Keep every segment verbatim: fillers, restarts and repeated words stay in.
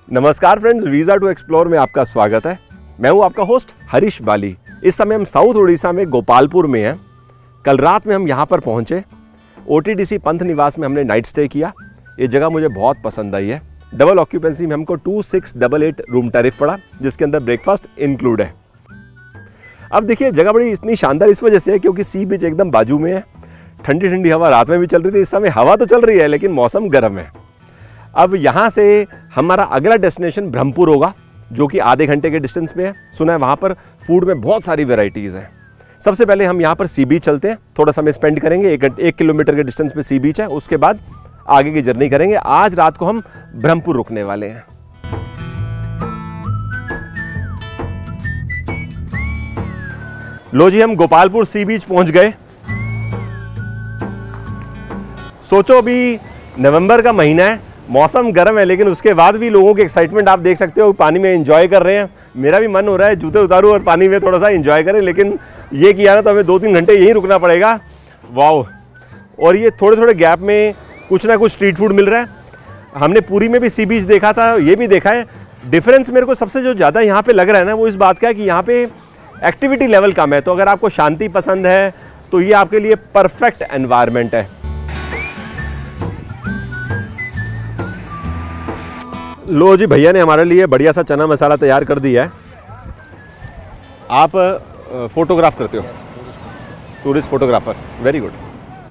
नमस्कार friends, visa to explore में आपका स्वागत है। मैं हूं आपका होस्ट हरीश बाली। इस समय हम साउथ उड़ीसा में गोपालपुर में हैं। कल रात में हम यहां पर पहुंचे। ओटीडीसी पंथ निवास में हमने नाइट स्टे किया। ये जगह मुझे बहुत पसंद आई है। डबल ऑक्यूपेंसी में हमको two six double eight room tariff पड़ा, जिसके अंदर ब्रेकफास्ट इंक्लूड है। अब देखिए, जगह बड़ी इतनी शानदार इस वजह से है क्योंकि सी बीच एकदम बाजू में है। ठंडी ठंडी हवा रात में भी चल रही थी। इस समय हवा तो चल रही है लेकिन मौसम गर्म है। अब यहाँ से हमारा अगला डेस्टिनेशन ब्रह्मपुर होगा, जो कि आधे घंटे के डिस्टेंस पे है। सुना है वहाँ पर फूड में बहुत सारी वेराइटीज़ हैं। सबसे पहले हम यहाँ पर सी बीच चलते हैं, थोड़ा समय स्पेंड करेंगे। एक एक किलोमीटर के डिस्टेंस पे सी बीच है। उसके बाद आगे की जर्नी करेंगे। आज रात को हम ब्रह्मपुर रुकने वाले हैं। लो जी, हम गोपालपुर सी बीच पहुंच गए। सोचो, अभी नवंबर का महीना है, मौसम गर्म है, लेकिन उसके बाद भी लोगों की एक्साइटमेंट आप देख सकते हो। पानी में एंजॉय कर रहे हैं। मेरा भी मन हो रहा है जूते उतारूं और पानी में थोड़ा सा एंजॉय करें, लेकिन ये किया ना तो हमें दो तीन घंटे यहीं रुकना पड़ेगा। वाओ! और ये थोड़े थोड़े गैप में कुछ ना कुछ स्ट्रीट फूड मिल रहा है। हमने पुरी में भी सी बीच देखा था, ये भी देखा है। डिफरेंस मेरे को सबसे जो ज़्यादा यहाँ पे लग रहा है ना, वो इस बात का है कि यहाँ पे एक्टिविटी लेवल कम है। तो अगर आपको शांति पसंद है तो ये आपके लिए परफेक्ट एनवायरनमेंट है। लो जी, भैया ने हमारे लिए बढ़िया सा चना मसाला तैयार कर दिया है। आप फोटोग्राफ करते हो? Tourist photographer, very good.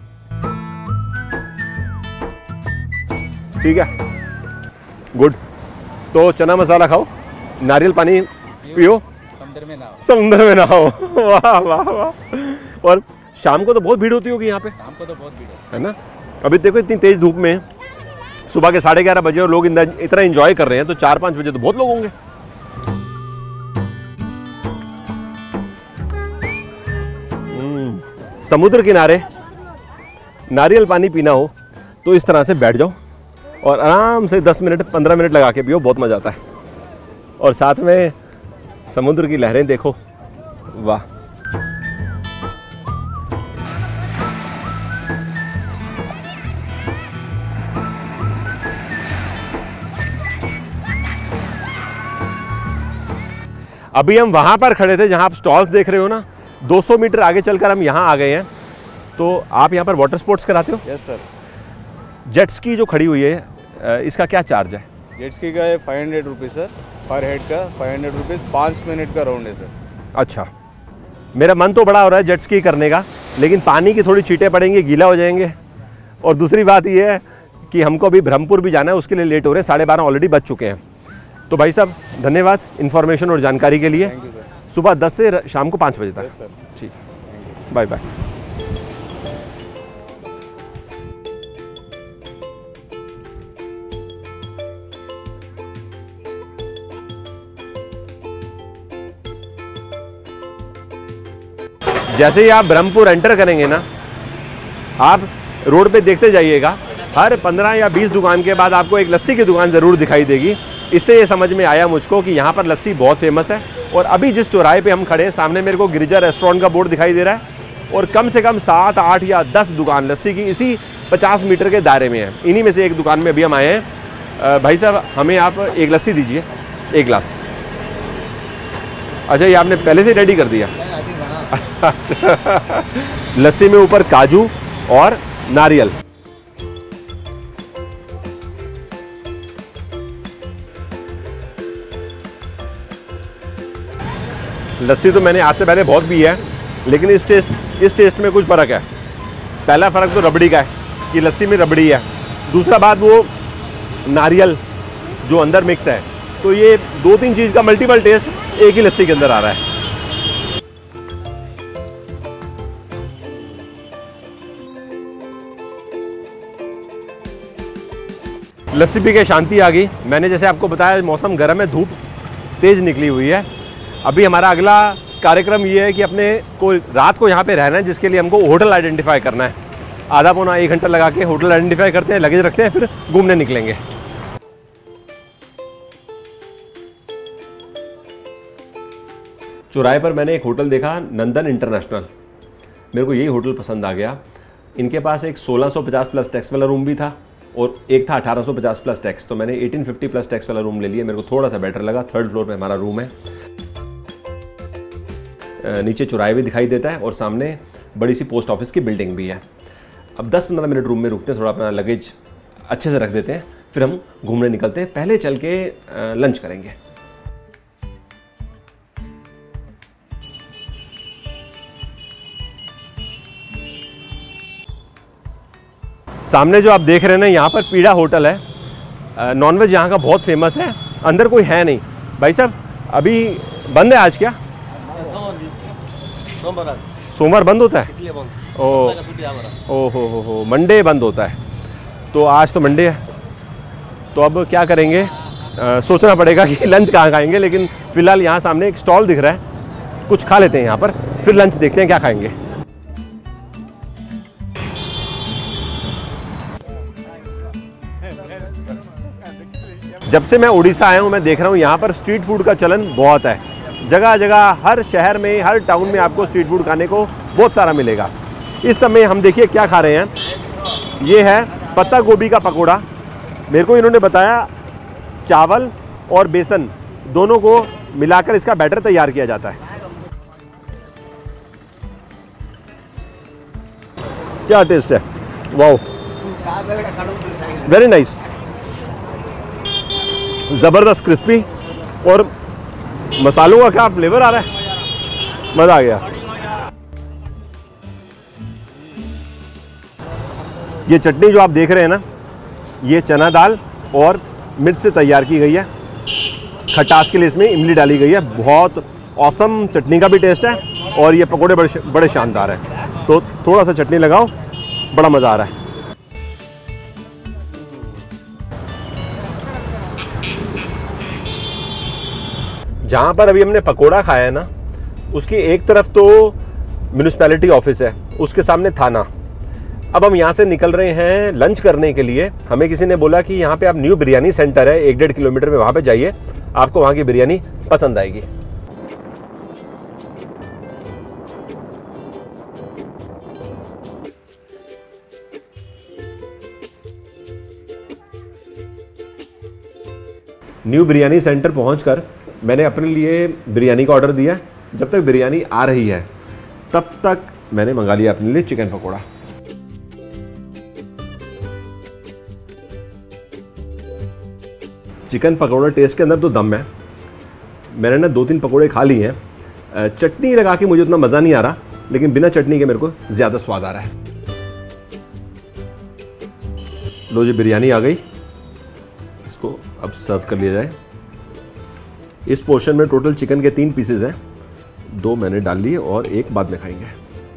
ठीक है, गुड। तो चना मसाला खाओ, नारियल पानी पियो, समुद्र में नहाओ। समुद्र में नहाओ। वाह वाह वाह। और शाम को तो बहुत भीड़ होती होगी यहाँ पे। शाम को तो बहुत भीड़ है ना। अभी देखो, इतनी तेज धूप में सुबह के साढ़े ग्यारह बजे और लोग इतना एंजॉय कर रहे हैं, तो चार पाँच बजे तो बहुत लोग होंगे। समुद्र किनारे नारियल पानी पीना हो तो इस तरह से बैठ जाओ और आराम से दस मिनट पंद्रह मिनट लगा के पियो, बहुत मज़ा आता है। और साथ में समुद्र की लहरें देखो, वाह। अभी हम वहाँ पर खड़े थे जहाँ आप स्टॉल्स देख रहे हो ना। दो सौ मीटर आगे चलकर हम यहाँ आ गए हैं। तो आप यहाँ पर वाटर स्पोर्ट्स कराते हो? Yes sir. जेट स्की जो खड़ी हुई है, इसका क्या चार्ज है? जेट स्की का है five hundred rupees sir, per head का फाइव हंड्रेड रुपीज़। पाँच मिनट का राउंड है सर। अच्छा, मेरा मन तो बड़ा हो रहा है जेट स्की करने का, लेकिन पानी की थोड़ी छींटें पड़ेंगी, गीला हो जाएंगे। और दूसरी बात ये है कि हमको अभी ब्रह्मपुर भी जाना है, उसके लिए लेट हो रहे हैं। साढ़े बारह ऑलरेडी बज चुके हैं। तो भाई साहब, धन्यवाद इन्फॉर्मेशन और जानकारी के लिए। सुबह दस से शाम को पाँच बजे तक। सर ठीक, बाय बाय। जैसे ही आप ब्रह्मपुर एंटर करेंगे ना, आप रोड पे देखते जाइएगा, हर पंद्रह या बीस दुकान के बाद आपको एक लस्सी की दुकान ज़रूर दिखाई देगी। इससे ये समझ में आया मुझको कि यहाँ पर लस्सी बहुत फेमस है। और अभी जिस चौराहे पे हम खड़े हैं, सामने मेरे को गिरिजा रेस्टोरेंट का बोर्ड दिखाई दे रहा है। और कम से कम सात आठ या दस दुकान लस्सी की इसी पचास मीटर के दायरे में है। इन्हीं में से एक दुकान में अभी हम आए हैं। भाई साहब, हमें आप एक लस्सी दीजिए, एक गिलास। अच्छा, ये आपने पहले से रेडी कर दिया? लस्सी में ऊपर काजू और नारियल। लस्सी तो मैंने आज से पहले बहुत पी है, लेकिन इस टेस्ट इस टेस्ट में कुछ फ़र्क है। पहला फ़र्क तो रबड़ी का है कि लस्सी में रबड़ी है। दूसरा बात, वो नारियल जो अंदर मिक्स है। तो ये दो तीन चीज़ का मल्टीपल टेस्ट एक ही लस्सी के अंदर आ रहा है। लस्सी पी के शांति आ गई। मैंने जैसे आपको बताया, मौसम गर्म है, धूप तेज़ निकली हुई है। अभी हमारा अगला कार्यक्रम ये है कि अपने को रात को यहाँ पे रहना है, जिसके लिए हमको होटल आइडेंटिफाई करना है। आधा पौना एक घंटा लगा के होटल आइडेंटिफाई करते हैं, लगेज रखते हैं, फिर घूमने निकलेंगे। चौराहे पर मैंने एक होटल देखा, नंदन इंटरनेशनल। मेरे को यही होटल पसंद आ गया। इनके पास एक सोलह सौ पचास प्लस टैक्स वाला रूम भी था और एक था अठारह सौ पचास प्लस टैक्स, तो मैंने अठारह सौ पचास प्लस टैक्स वाला रूम ले लिया। मेरे को थोड़ा सा बेटर लगा। थर्ड फ्लोर पे हमारा रूम है, नीचे चौराहे भी दिखाई देता है और सामने बड़ी सी पोस्ट ऑफिस की बिल्डिंग भी है। अब दस पंद्रह मिनट रूम में रुकते हैं, थोड़ा अपना लगेज अच्छे से रख देते हैं, फिर हम घूमने निकलते हैं। पहले चल के लंच करेंगे। सामने जो आप देख रहे हैं ना, यहाँ पर पीड़ा होटल है। नॉनवेज यहाँ का बहुत फेमस है। अंदर कोई है नहीं। भाई साहब अभी बंद है आज क्या? सोमवार बंद होता है? ओ ओ हो हो हो मंडे बंद होता है, तो आज तो मंडे है। तो अब क्या करेंगे, आ, सोचना पड़ेगा कि लंच कहाँ खाएंगे। लेकिन फिलहाल यहाँ सामने एक स्टॉल दिख रहा है, कुछ खा लेते हैं यहाँ पर, फिर लंच देखते हैं क्या खाएंगे। जब से मैं उड़ीसा आया हूँ मैं देख रहा हूँ यहाँ पर स्ट्रीट फूड का चलन बहुत है। जगह जगह, हर शहर में, हर टाउन में आपको स्ट्रीट फूड खाने को बहुत सारा मिलेगा। इस समय हम देखिए क्या खा रहे हैं। ये है पत्ता गोभी का पकोड़ा। मेरे को इन्होंने बताया चावल और बेसन दोनों को मिलाकर इसका बैटर तैयार किया जाता है। क्या टेस्ट है, वाओ, वेरी नाइस, ज़बरदस्त क्रिस्पी, और मसालों का क्या फ्लेवर आ रहा है, मज़ा आ गया। ये चटनी जो आप देख रहे हैं ना, ये चना दाल और मिर्च से तैयार की गई है। खटास के लिए इसमें इमली डाली गई है। बहुत औसम चटनी का भी टेस्ट है, और ये पकोड़े बड़े बड़े शानदार हैं। तो थोड़ा सा चटनी लगाओ, बड़ा मज़ा आ रहा है। जहाँ पर अभी हमने पकोड़ा खाया है ना, उसकी एक तरफ तो म्यूनिसिपैलिटी ऑफिस है, उसके सामने थाना। अब हम यहाँ से निकल रहे हैं लंच करने के लिए। हमें किसी ने बोला कि यहाँ पे आप न्यू बिरयानी सेंटर है एक डेढ़ किलोमीटर में, वहाँ पे जाइए, आपको वहाँ की बिरयानी पसंद आएगी। न्यू बिरयानी सेंटर पहुँचकर मैंने अपने लिए बिरयानी का ऑर्डर दिया। जब तक बिरयानी आ रही है तब तक मैंने मंगा लिया अपने लिए chicken pakora. Chicken pakora taste के अंदर तो दम है। मैंने ना दो तीन पकोड़े खा लिए हैं। चटनी लगा के मुझे उतना मज़ा नहीं आ रहा, लेकिन बिना चटनी के मेरे को ज़्यादा स्वाद आ रहा है। लो जी, बिरयानी आ गई, इसको अब सर्व कर लिया जाए। इस पोर्शन में टोटल चिकन के तीन पीसेज हैं, दो मैंने डाल लिए और एक बाद में खाएंगे।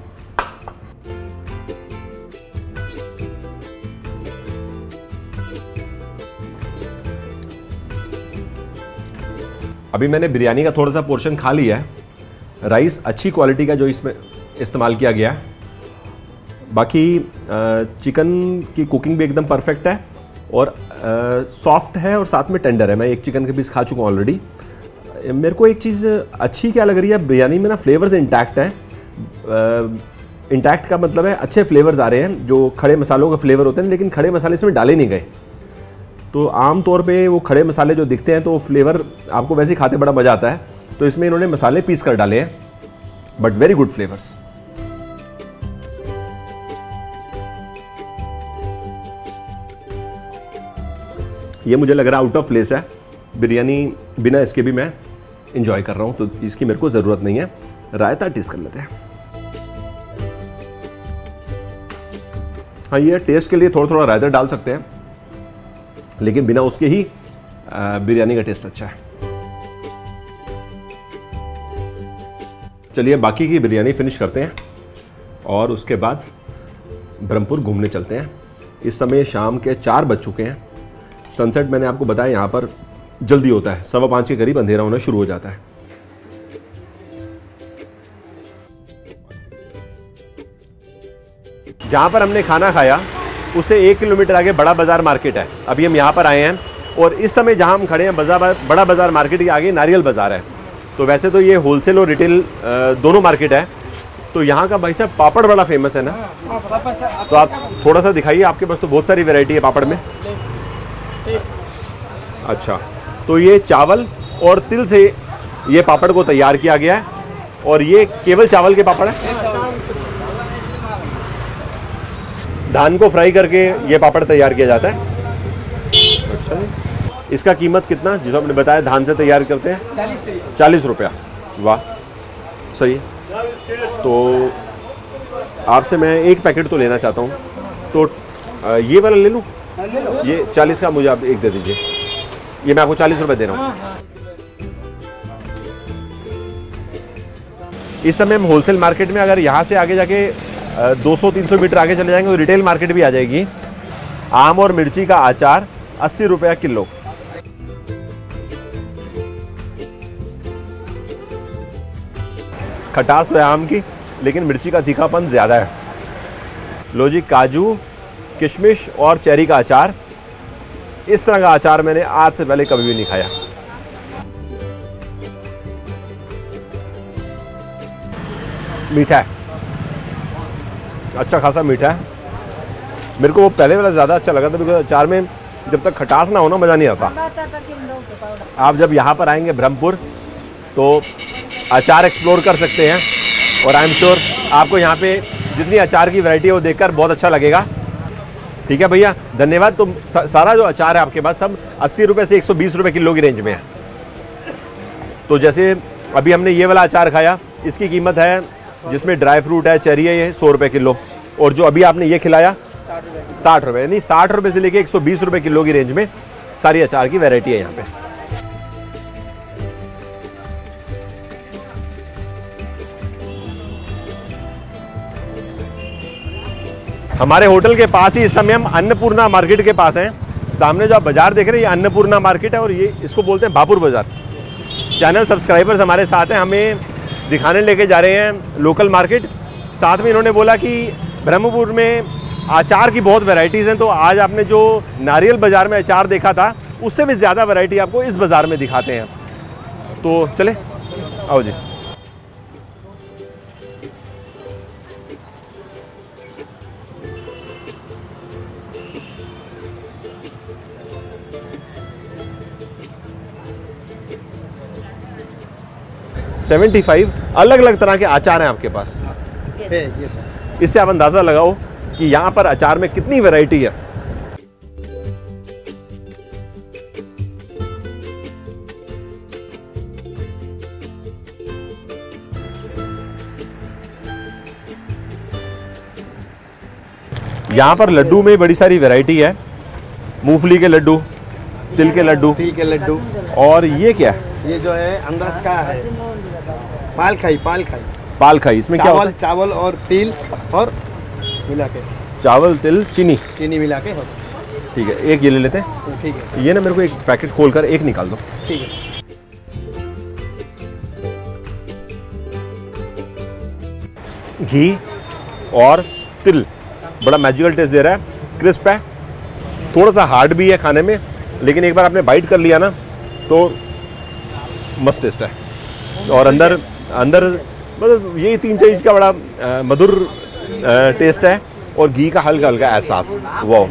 अभी मैंने बिरयानी का थोड़ा सा पोर्शन खा लिया है। राइस अच्छी क्वालिटी का जो इसमें इस्तेमाल किया गया है। बाकी चिकन की कुकिंग भी एकदम परफेक्ट है, और सॉफ्ट है और साथ में टेंडर है। मैं एक चिकन के पीस खा चुका हूँ ऑलरेडी। मेरे को एक चीज़ अच्छी क्या लग रही है, बिरयानी में ना फ्लेवर्स इंटैक्ट हैं। इंटैक्ट का मतलब है अच्छे फ्लेवर्स आ रहे हैं। जो खड़े मसालों के फ्लेवर होते हैं, लेकिन खड़े मसाले इसमें डाले नहीं गए। तो आम तौर पे वो खड़े मसाले जो दिखते हैं तो फ्लेवर आपको वैसे ही खाते बड़ा मज़ा आता है। तो इसमें इन्होंने मसाले पीस कर डाले हैं, बट वेरी गुड फ्लेवर्स। ये मुझे लग रहा है आउट ऑफ प्लेस है। बिरयानी बिना इसके भी मैं इंजॉय कर रहा हूँ, तो इसकी मेरे को ज़रूरत नहीं है। रायता टेस्ट कर लेते हैं। हाँ, ये टेस्ट के लिए थोड़ा थोड़ा रायता डाल सकते हैं, लेकिन बिना उसके ही बिरयानी का टेस्ट अच्छा है। चलिए बाकी की बिरयानी फिनिश करते हैं और उसके बाद ब्रह्मपुर घूमने चलते हैं। इस समय शाम के चार बज चुके हैं। सनसेट मैंने आपको बताया यहाँ पर जल्दी होता है, सवा पाँच के करीब अंधेरा होना शुरू हो जाता है। जहाँ पर हमने खाना खाया उससे एक किलोमीटर आगे बड़ा बाज़ार मार्केट है। अभी हम यहाँ पर आए हैं, और इस समय जहाँ हम खड़े हैं बाजार बड़ा बाज़ार मार्केट के आगे नारियल बाज़ार है। तो वैसे तो ये होलसेल और रिटेल दोनों मार्केट है। तो यहाँ का भाई साहब पापड़ बड़ा फेमस है ना, तो आप थोड़ा सा दिखाइए, आपके पास तो बहुत सारी वैरायटी है पापड़ में। अच्छा, तो ये चावल और तिल से ये पापड़ को तैयार किया गया है, और ये केवल चावल के पापड़ है। धान को फ्राई करके ये पापड़ तैयार किया जाता है। अच्छा, इसका कीमत कितना, जिसे आपने बताया धान से तैयार करते हैं? चालीस रुपया। वाह, सही है। तो आपसे मैं एक पैकेट तो लेना चाहता हूँ, तो ये वाला ले लूँ? ये चालीस का मुझे आप एक दे दीजिए, ये मैं आपको चालीस रुपए दे रहा हूँ। इस समय हम होलसेल मार्केट में, अगर यहाँ से आगे जाके दो सौ तीन सौ मीटर आगे चले जाएंगे तो रिटेल मार्केट भी आ जाएगी। आम और मिर्ची का अचार अस्सी रुपया किलो। खटास तो है आम की, लेकिन मिर्ची का तीखापन ज़्यादा है। लो जी, काजू, किशमिश और चेरी का अचार। इस तरह का अचार मैंने आज से पहले कभी भी नहीं खाया। मीठा है, अच्छा खासा मीठा है। मेरे को वो पहले वाला ज़्यादा अच्छा लगा था, बिकॉज अचार में जब तक खटास ना हो ना, मज़ा नहीं आता। आप जब यहाँ पर आएंगे ब्रह्मपुर, तो अचार एक्सप्लोर कर सकते हैं, और आई एम श्योर आपको यहाँ पे जितनी अचार की वैरायटी है वो देखकर बहुत अच्छा लगेगा। ठीक है भैया, धन्यवाद। तो सारा जो अचार है आपके पास सब अस्सी रुपये से एक सौ बीस रुपये किलो की रेंज में है। तो जैसे अभी हमने ये वाला अचार खाया, इसकी कीमत है, जिसमें ड्राई फ्रूट है, चेरी है, ये सौ रुपये किलो। और जो अभी आपने ये खिलाया साठ रुपये, यानी साठ रुपये से लेके एक सौ बीस रुपये किलो की रेंज में सारी अचार की वैरायटी है यहाँ पे। हमारे होटल के पास ही इस समय हम अन्नपूर्णा मार्केट के पास हैं। सामने जो आप बाजार देख रहे हैं, ये अन्नपूर्णा मार्केट है, और ये इसको बोलते हैं भापुर बाजार। चैनल सब्सक्राइबर्स हमारे साथ हैं, हमें दिखाने लेके जा रहे हैं लोकल मार्केट। साथ में इन्होंने बोला कि ब्रह्मपुर में अचार की बहुत वैरायटीज़ हैं, तो आज आपने जो नारियल बाज़ार में अचार देखा था, उससे भी ज़्यादा वैरायटी आपको इस बाज़ार में दिखाते हैं। तो चले, आओ जी। पचहत्तर अलग अलग तरह के अचार हैं आपके पास। इससे आप अंदाज़ा लगाओ कि यहाँ पर अचार में कितनी वैरायटी है। यहाँ पर लड्डू में बड़ी सारी वैरायटी है। मूंगफली के लड्डू, तिल के लड्डू, तिल के लड्डू, और ये क्या है? ये जो है अंदर का है पाल खाई। पाल खाई पाल खाई इसमें क्या होता है? चावल और तिल और मिला के, चावल, तिल, चीनी चीनी मिला के। ठीक है, एक ये ले लेते हैं। ठीक है, ये ना मेरे को एक पैकेट खोलकर एक निकाल दो। ठीक है। घी और तिल बड़ा मैजिकल टेस्ट दे रहा है, क्रिस्प है, थोड़ा सा हार्ड भी है खाने में, लेकिन एक बार आपने बाइट कर लिया ना तो मस्त टेस्ट है। और अंदर अंदर मतलब ये तीन चीज़ का बड़ा आ, मधुर आ, टेस्ट है, और घी का हल्का हल्का एहसास। वाह,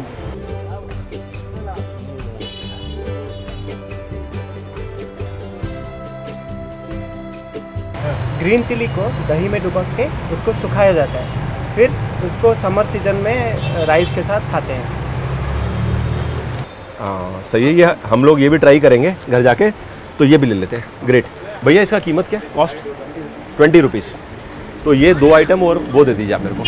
ग्रीन चिली को दही में डुबो के उसको सुखाया जाता है, फिर उसको समर सीजन में राइस के साथ खाते हैं। हाँ सही है, ये हम लोग ये भी ट्राई करेंगे घर जाके। तो ये भी ले लेते हैं। ग्रेट भैया, इसका कीमत क्या कॉस्ट? Twenty rupees. तो ये दो आइटम और वो दे दीजिए आप मेरे को।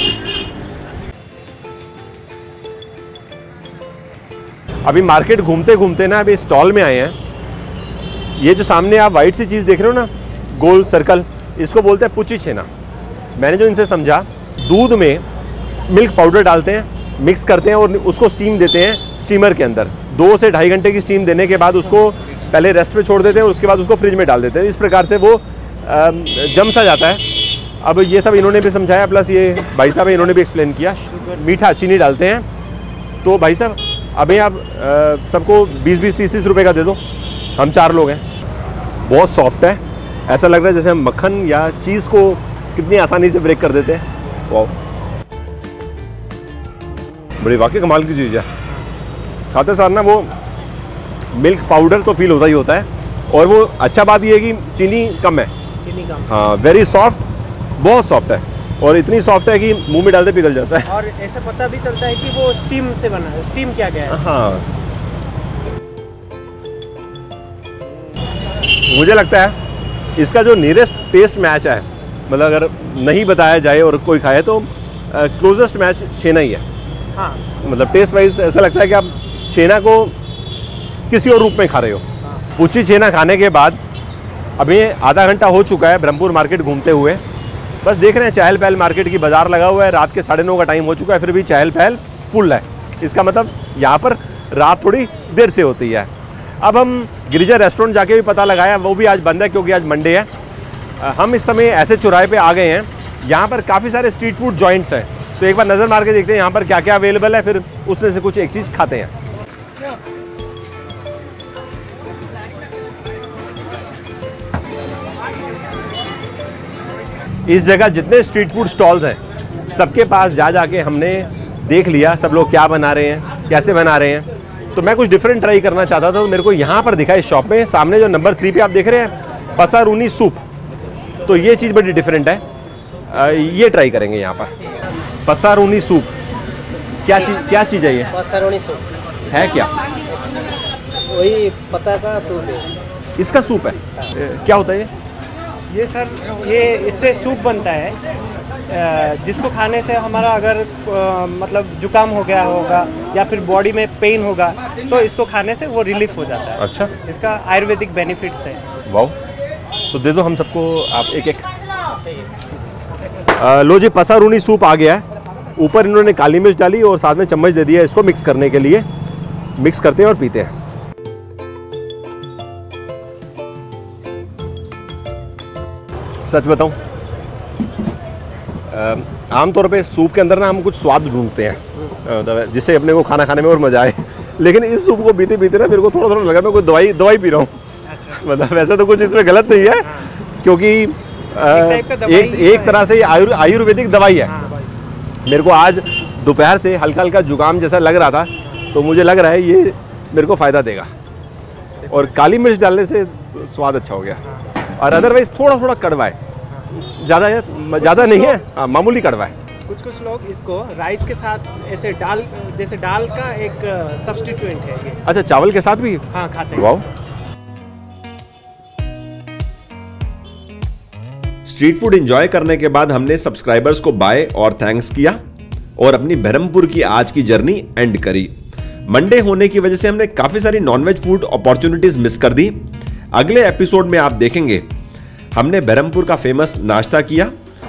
अभी मार्केट घूमते घूमते ना अभी स्टॉल में आए हैं। ये जो सामने आप वाइट सी चीज़ देख रहे हो ना, गोल सर्कल, इसको बोलते हैं पुची छेना। मैंने जो इनसे समझा, दूध में मिल्क पाउडर डालते हैं, मिक्स करते हैं और उसको स्टीम देते हैं स्टीमर के अंदर। दो से ढाई घंटे की स्टीम देने के बाद उसको पहले रेस्ट पे छोड़ देते हैं, उसके बाद उसको फ्रिज में डाल देते हैं। इस प्रकार से वो जम सा जाता है। अब ये सब इन्होंने भी समझाया, प्लस ये भाई साहब इन्होंने भी एक्सप्लेन किया। मीठा चीनी डालते हैं। तो भाई साहब अभी आप सबको बीस बीस तीस तीस रुपये का दे दो, हम चार लोग हैं। बहुत सॉफ्ट है, ऐसा लग रहा है जैसे हम मक्खन या चीज़ को कितनी आसानी से ब्रेक कर देते हैं। वाह, बड़ी वाकई कमाल की चीज़ है। खाते सार ना वो मिल्क पाउडर तो फील होता ही होता है, और वो अच्छा बात ये है कि चीनी कम है। चीनी कम। हाँ, वेरी सॉफ्ट, बहुत सॉफ्ट है, और इतनी सॉफ्ट है कि मुंह में डालते पिघल जाता है। और ऐसा पता भी चलता है कि वो स्टीम से बना है, स्टीम क्या गया है। हाँ, मुझे लगता है इसका जो नियरेस्ट टेस्ट मैच है, मतलब अगर नहीं बताया जाए और कोई खाए तो क्लोजेस्ट मैच छेना ही है। हाँ, मतलब टेस्ट वाइज ऐसा लगता है कि आप छेना को किसी और रूप में खा रहे हो। पूछी छेना खाने के बाद अभी आधा घंटा हो चुका है ब्रह्मपुर मार्केट घूमते हुए। बस देख रहे हैं चहल पहल मार्केट की, बाजार लगा हुआ है, रात के साढ़े नौ का टाइम हो चुका है, फिर भी चहल पहल फुल है। इसका मतलब यहाँ पर रात थोड़ी देर से होती है। अब हम गिरिजा रेस्टोरेंट जाके भी पता लगाया, वो भी आज बंद है क्योंकि आज मंडे है। हम इस समय ऐसे चौराहे पे आ गए हैं, यहाँ पर काफ़ी सारे स्ट्रीट फूड जॉइंट्स हैं, तो एक बार नज़र मार के देखते हैं यहाँ पर क्या क्या अवेलेबल है, फिर उसमें से कुछ एक चीज़ खाते हैं। इस जगह जितने स्ट्रीट फूड स्टॉल्स हैं सबके पास जा जाके हमने देख लिया सब लोग क्या बना रहे हैं, कैसे बना रहे हैं। तो मैं कुछ डिफरेंट ट्राई करना चाहता था, तो मेरे को यहाँ पर दिखा इस शॉप में सामने जो नंबर थ्री पे आप देख रहे हैं पसारूनी सूप, तो ये चीज़ बड़ी डिफरेंट है। आ, ये ट्राई करेंगे यहाँ पर पसारूनी सूप। क्या चीज़ क्या चीज़ है ये? पसारूनी सूप है क्या? वही पता का सूप है। इसका सूप है? क्या होता है ये? ये सर, ये इससे सूप बनता है जिसको खाने से हमारा अगर आ, मतलब जुकाम हो गया होगा या फिर बॉडी में पेन होगा तो इसको खाने से वो रिलीफ हो जाता है। अच्छा, इसका आयुर्वेदिक बेनिफिट्स है। वाह, तो दे दो हम सबको आप एक एक। आ, लो जी, पसारूनी सूप आ गया है। ऊपर इन्होंने काली मिर्च डाली और साथ में चम्मच दे दिया इसको मिक्स करने के लिए। मिक्स करते हैं और पीते हैं। सच बताऊं, आमतौर पे सूप के अंदर ना हम कुछ स्वाद ढूंढते हैं जिससे अपने को खाना खाने में और मजा आए, लेकिन इस सूप को पीते पीते ना मेरे को थोड़ा थोड़ा लगा मैं कोई दवाई दवाई पी रहा हूँ। अच्छा। मतलब वैसे तो कुछ इसमें गलत नहीं है। हाँ। क्योंकि एक, एक, एक तरह से आयुर, आयुर्वेदिक दवाई है। हाँ, मेरे को आज दोपहर से हल्का हल्का जुकाम जैसा लग रहा था, तो मुझे लग रहा है ये मेरे को फ़ायदा देगा, और काली मिर्च डालने से स्वाद अच्छा हो गया। और अदरवाइज थोड़ा थोड़ा कड़वा है, ज़्यादा है ज़्यादा नहीं है, हाँ, मामूली कड़वा है। कुछ कुछ लोग इसको राइस के साथ ऐसे दाल, जैसे दाल का एक सब्स्टिट्यूएंट है ये। अच्छा, चावल के साथ भी? हाँ, खाते हैं। वाह। स्ट्रीट फूड एंजॉय करने के बाद हमने सब्सक्राइबर्स को बाय और थैंक्स किया और अपनी बरहमपुर की आज की जर्नी एंड करी। मंडे होने की वजह से हमने काफी सारी नॉनवेज फूड अपॉर्चुनिटीज मिस कर दी। अगले एपिसोड में आप देखेंगे हमने बरहमपुर का फेमस नाश्ता किया,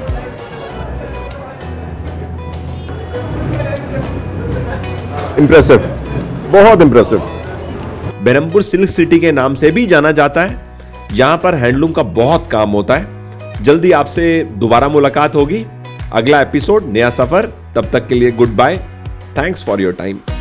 इंप्रेसिव, बहुत इंप्रेसिव। बरहमपुर सिल्क सिटी के नाम से भी जाना जाता है। यहां पर हैंडलूम का बहुत काम होता है। जल्दी आपसे दोबारा मुलाकात होगी, अगला एपिसोड, नया सफर। तब तक के लिए good bye, thanks for your time.